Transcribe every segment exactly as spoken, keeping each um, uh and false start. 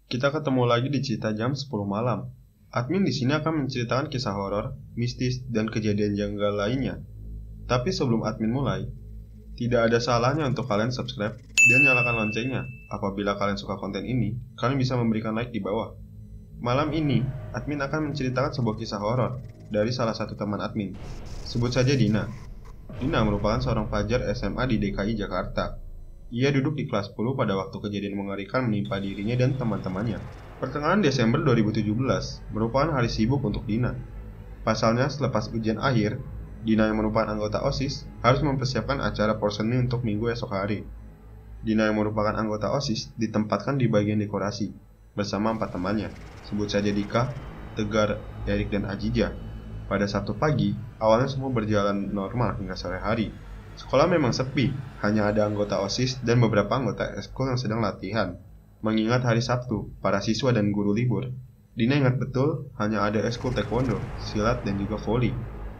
Kita ketemu lagi di Cerita Jam sepuluh malam. Admin di sini akan menceritakan kisah horor, mistis, dan kejadian janggal lainnya. Tapi sebelum admin mulai, tidak ada salahnya untuk kalian subscribe dan nyalakan loncengnya. Apabila kalian suka konten ini, kalian bisa memberikan like di bawah. Malam ini, admin akan menceritakan sebuah kisah horor dari salah satu teman admin. Sebut saja Dina. Dina merupakan seorang pelajar S M A di D K I Jakarta. Ia duduk di kelas sepuluh pada waktu kejadian mengerikan menimpa dirinya dan teman-temannya. Pertengahan Desember dua ribu tujuh belas merupakan hari sibuk untuk Dina. Pasalnya, selepas ujian akhir, Dina yang merupakan anggota OSIS harus mempersiapkan acara porseni untuk minggu esok hari. Dina yang merupakan anggota OSIS ditempatkan di bagian dekorasi bersama empat temannya, sebut saja Dika, Tegar, Erik, dan Aziza. Pada Sabtu pagi, awalnya semua berjalan normal hingga sore hari. Sekolah memang sepi, hanya ada anggota OSIS dan beberapa anggota eskul yang sedang latihan. Mengingat hari Sabtu, para siswa dan guru libur, Dina ingat betul hanya ada eskul taekwondo, silat, dan juga voli.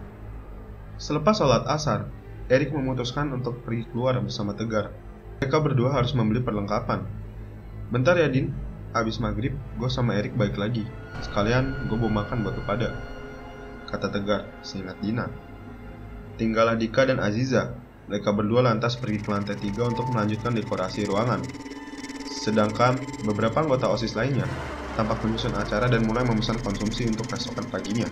Selepas sholat asar, Erik memutuskan untuk pergi keluar bersama Tegar. Mereka berdua harus membeli perlengkapan. Bentar ya Din, abis maghrib gue sama Erik balik lagi. Sekalian gue bawa makan buat lu pada, kata Tegar seingat Dina. Tinggallah Dika dan Aziza. Mereka berdua lantas pergi ke lantai tiga untuk melanjutkan dekorasi ruangan. Sedangkan beberapa anggota OSIS lainnya tampak menyusun acara dan mulai memesan konsumsi untuk keesokan paginya.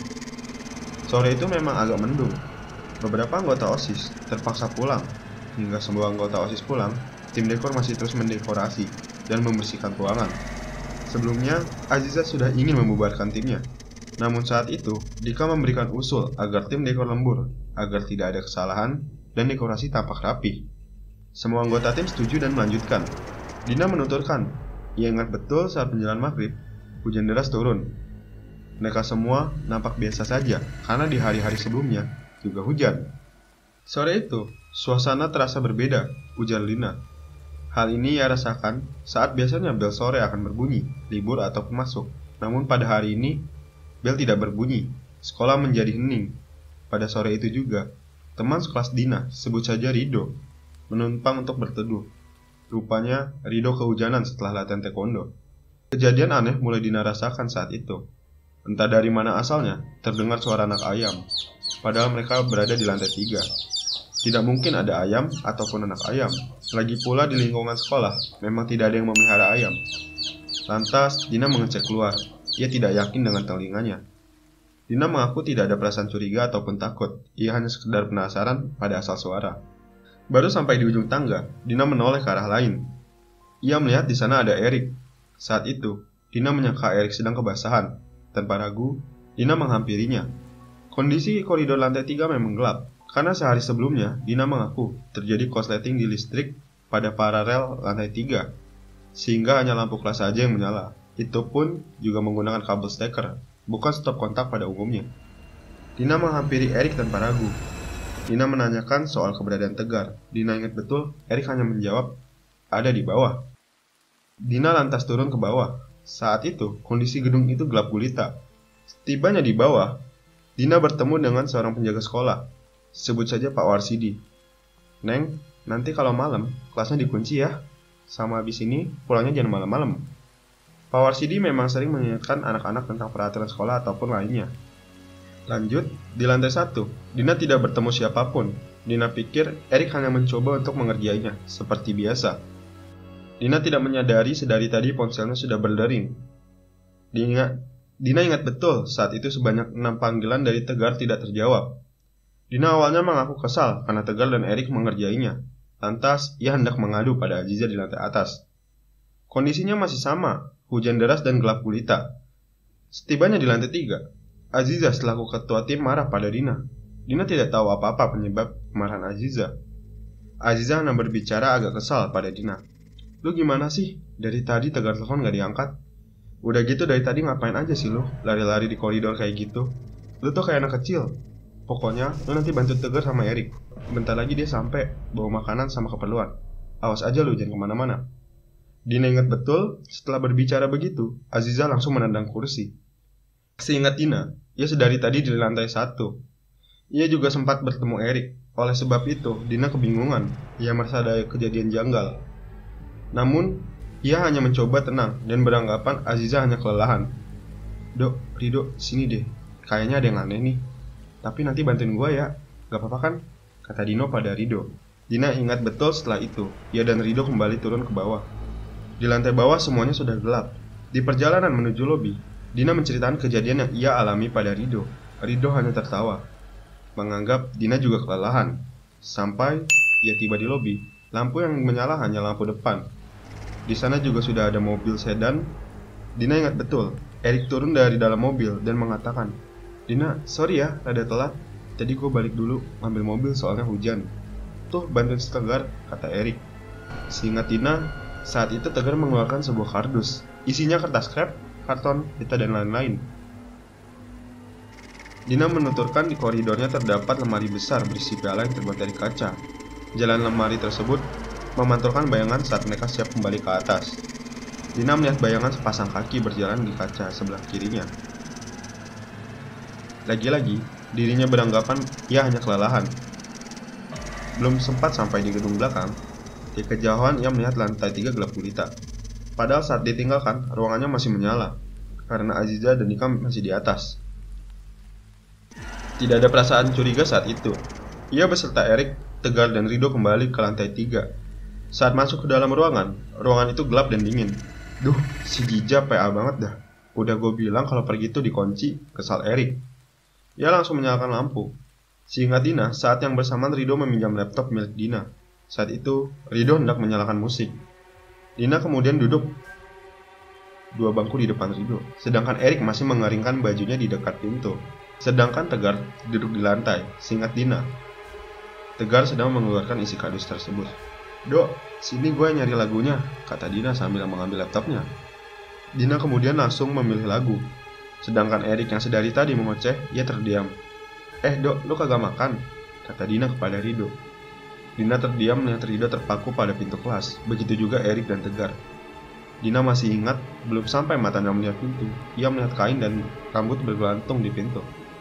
Sore itu memang agak mendung. Beberapa anggota OSIS terpaksa pulang. Hingga semua anggota OSIS pulang, tim dekor masih terus mendekorasi dan membersihkan ruangan. Sebelumnya, Aziza sudah ingin membubarkan timnya. Namun saat itu, Dika memberikan usul agar tim dekor lembur, agar tidak ada kesalahan dan dekorasi tampak rapi. Semua anggota tim setuju dan melanjutkan. Dina menuturkan, ia ingat betul saat menjelang maghrib, hujan deras turun. Mereka semua nampak biasa saja, karena di hari-hari sebelumnya juga hujan. Sore itu, suasana terasa berbeda, ujar Dina. Hal ini ia rasakan saat biasanya bel sore akan berbunyi, libur ataupun masuk. Namun pada hari ini, bel tidak berbunyi, sekolah menjadi hening. Pada sore itu juga, teman sekelas Dina, sebut saja Rido, menumpang untuk berteduh. Rupanya, Rido kehujanan setelah latihan taekwondo. Kejadian aneh mulai Dina rasakan saat itu. Entah dari mana asalnya, terdengar suara anak ayam, padahal mereka berada di lantai tiga. Tidak mungkin ada ayam ataupun anak ayam. Lagi pula di lingkungan sekolah, memang tidak ada yang memelihara ayam. Lantas, Dina mengecek keluar. Ia tidak yakin dengan telinganya. Dina mengaku tidak ada perasaan curiga ataupun takut. Ia hanya sekedar penasaran pada asal suara. Baru sampai di ujung tangga, Dina menoleh ke arah lain. Ia melihat di sana ada Erik. Saat itu, Dina menyangka Erik sedang kebasahan. Tanpa ragu, Dina menghampirinya. Kondisi koridor lantai tiga memang gelap, karena sehari sebelumnya Dina mengaku terjadi korsleting di listrik pada paralel lantai tiga, sehingga hanya lampu kelas saja yang menyala. Itu pun juga menggunakan kabel steker, bukan stop kontak pada umumnya. Dina menghampiri Erik tanpa ragu. Dina menanyakan soal keberadaan Tegar. Dina ingat betul, Erik hanya menjawab, ada di bawah. Dina lantas turun ke bawah. Saat itu, kondisi gedung itu gelap gulita. Setibanya di bawah, Dina bertemu dengan seorang penjaga sekolah. Sebut saja Pak Warsidi. Neng, nanti kalau malam, kelasnya dikunci ya. Sama habis ini, pulangnya jangan malam-malam. Pak Warsidi memang sering mengingatkan anak-anak tentang peraturan sekolah ataupun lainnya. Lanjut, di lantai satu, Dina tidak bertemu siapapun. Dina pikir Erik hanya mencoba untuk mengerjainya, seperti biasa. Dina tidak menyadari sedari tadi ponselnya sudah berdering. Dina, Dina ingat betul saat itu sebanyak enam panggilan dari Tegar tidak terjawab. Dina awalnya mengaku kesal karena Tegar dan Erik mengerjainya. Lantas, ia hendak mengadu pada Aziza di lantai atas. Kondisinya masih sama. Hujan deras dan gelap gulita. Setibanya di lantai tiga, Aziza selaku ketua tim marah pada Dina. Dina tidak tahu apa-apa penyebab kemarahan Aziza. Aziza hanya berbicara agak kesal pada Dina. Lu gimana sih? Dari tadi Tegar telepon gak diangkat. Udah gitu dari tadi ngapain aja sih lu? Lari-lari di koridor kayak gitu. Lu tuh kayak anak kecil. Pokoknya lu nanti bantu Tegar sama Erik. Bentar lagi dia sampai bawa makanan sama keperluan. Awas aja lu, jangan kemana-mana. Dina ingat betul, setelah berbicara begitu, Aziza langsung menendang kursi. Seingat Dina, ia sedari tadi di lantai satu. Ia juga sempat bertemu Erik. Oleh sebab itu, Dina kebingungan. Ia merasa ada kejadian janggal. Namun, Ia hanya mencoba tenang dan beranggapan Aziza hanya kelelahan. "Dok, Rido, sini deh. Kayaknya ada yang aneh nih. Tapi nanti bantuin gua ya. Gak apa-apa kan?" kata Dino pada Rido. Dina ingat betul setelah itu, ia dan Rido kembali turun ke bawah. Di lantai bawah semuanya sudah gelap. Di perjalanan menuju lobi, Dina menceritakan kejadian yang ia alami pada Rido. Rido hanya tertawa, menganggap Dina juga kelelahan. Sampai ia tiba di lobi, lampu yang menyala hanya lampu depan. Di sana juga sudah ada mobil sedan. Dina ingat betul, Erik turun dari dalam mobil dan mengatakan, "Dina, sorry ya, rada telat. Tadi gue balik dulu ambil mobil soalnya hujan. Tuh, bantuin si Tegar," kata Erik. Seingat Dina, saat itu Tegar mengeluarkan sebuah kardus. Isinya kertas krep, karton, pita, dan lain-lain. Dina menuturkan di koridornya terdapat lemari besar berisi piala yang terbuat dari kaca. Jalan lemari tersebut memantulkan bayangan saat mereka siap kembali ke atas. Dina melihat bayangan sepasang kaki berjalan di kaca sebelah kirinya. Lagi-lagi, dirinya beranggapan ia hanya kelelahan. Belum sempat sampai di gedung belakang, di kejauhan ia melihat lantai tiga gelap gulita. Padahal saat ditinggalkan, ruangannya masih menyala, karena Aziza dan Ika masih di atas. Tidak ada perasaan curiga saat itu. Ia beserta Erik, Tegar, dan Rido kembali ke lantai tiga. Saat masuk ke dalam ruangan, ruangan itu gelap dan dingin. "Duh, si Jija P A banget dah. Udah gue bilang kalau pergi itu dikunci," kesal Erik. Ia langsung menyalakan lampu. Seingat Dina, saat yang bersamaan Rido meminjam laptop milik Dina. Saat itu, Rido hendak menyalakan musik. Dina kemudian duduk dua bangku di depan Rido, sedangkan Erik masih mengeringkan bajunya di dekat pintu. Sedangkan Tegar duduk di lantai. Seingat Dina, Tegar sedang mengeluarkan isi kardus tersebut. "Dok, sini gue nyari lagunya," kata Dina sambil mengambil laptopnya. Dina kemudian langsung memilih lagu. Sedangkan Erik yang sedari tadi mengoceh, ia terdiam. "Eh dok, lu kagak makan?" kata Dina kepada Rido. Dina terdiam melihat Rido terpaku pada pintu kelas. Begitu juga Erik dan Tegar. Dina masih ingat, belum sampai matanya melihat pintu, ia melihat kain dan rambut bergelantung di pintu.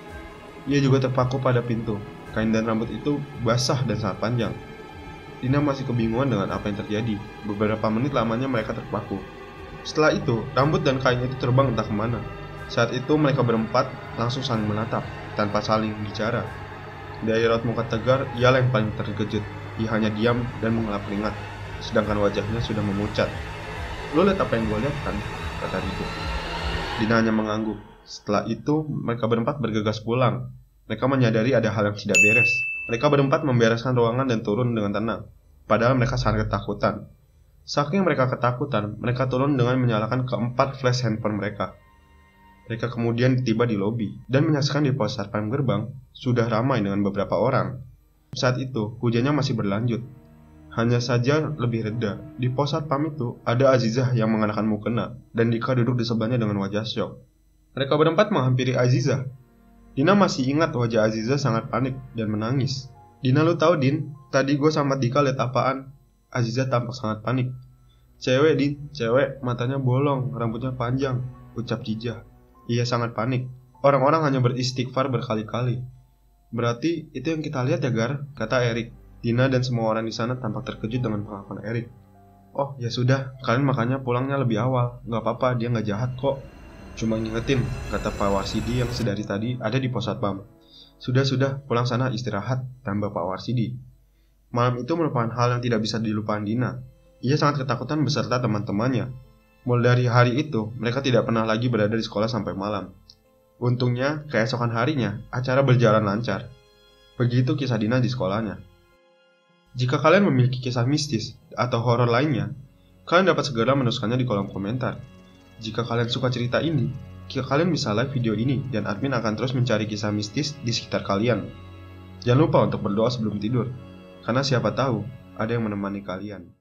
Ia juga terpaku pada pintu. Kain dan rambut itu basah dan sangat panjang. Dina masih kebingungan dengan apa yang terjadi. Beberapa menit lamanya mereka terpaku. Setelah itu, rambut dan kain itu terbang entah kemana. Saat itu mereka berempat langsung saling menatap, tanpa saling bicara. Dari raut muka Tegar, ialah yang paling terkejut. Ia hanya diam dan mengelap keringat, sedangkan wajahnya sudah memucat. "Lo lihat apa yang gue lihat kan?" kata Rido. Dina hanya mengangguk. Setelah itu, mereka berempat bergegas pulang. Mereka menyadari ada hal yang tidak beres. Mereka berempat membereskan ruangan dan turun dengan tenang. Padahal mereka sangat ketakutan. Saking mereka ketakutan, mereka turun dengan menyalakan keempat flash handphone mereka. Mereka kemudian tiba di lobi dan menyaksikan di pos satpam gerbang sudah ramai dengan beberapa orang. Saat itu, hujannya masih berlanjut. Hanya saja lebih reda. Di pos satpam itu ada Azizah yang mengenakan mukena dan Dika duduk di sebelahnya dengan wajah syok. Mereka berempat menghampiri Azizah. Dina masih ingat wajah Azizah sangat panik dan menangis. "Dina, lu tahu Din, tadi gue sama Dika lihat apaan?" Azizah tampak sangat panik. "Cewek Din, cewek, matanya bolong, rambutnya panjang," ucap Jija. Ia sangat panik. Orang-orang hanya beristighfar berkali-kali. "Berarti itu yang kita lihat ya Gar," kata Erik. Dina dan semua orang di sana tampak terkejut dengan pengakuan Erik. "Oh ya sudah, kalian makanya pulangnya lebih awal. Gak apa-apa, dia gak jahat kok. Cuma ngingetin," kata Pak Warsidi yang sedari tadi ada di pos satpam. "Sudah-sudah, pulang sana istirahat," tambah Pak Warsidi. Malam itu merupakan hal yang tidak bisa dilupakan Dina. Ia sangat ketakutan beserta teman-temannya. Mulai dari hari itu, mereka tidak pernah lagi berada di sekolah sampai malam. Untungnya, keesokan harinya, acara berjalan lancar. Begitu kisah Dina di sekolahnya. Jika kalian memiliki kisah mistis atau horor lainnya, kalian dapat segera menuliskannya di kolom komentar. Jika kalian suka cerita ini, kalian bisa like video ini dan admin akan terus mencari kisah mistis di sekitar kalian. Jangan lupa untuk berdoa sebelum tidur, karena siapa tahu ada yang menemani kalian.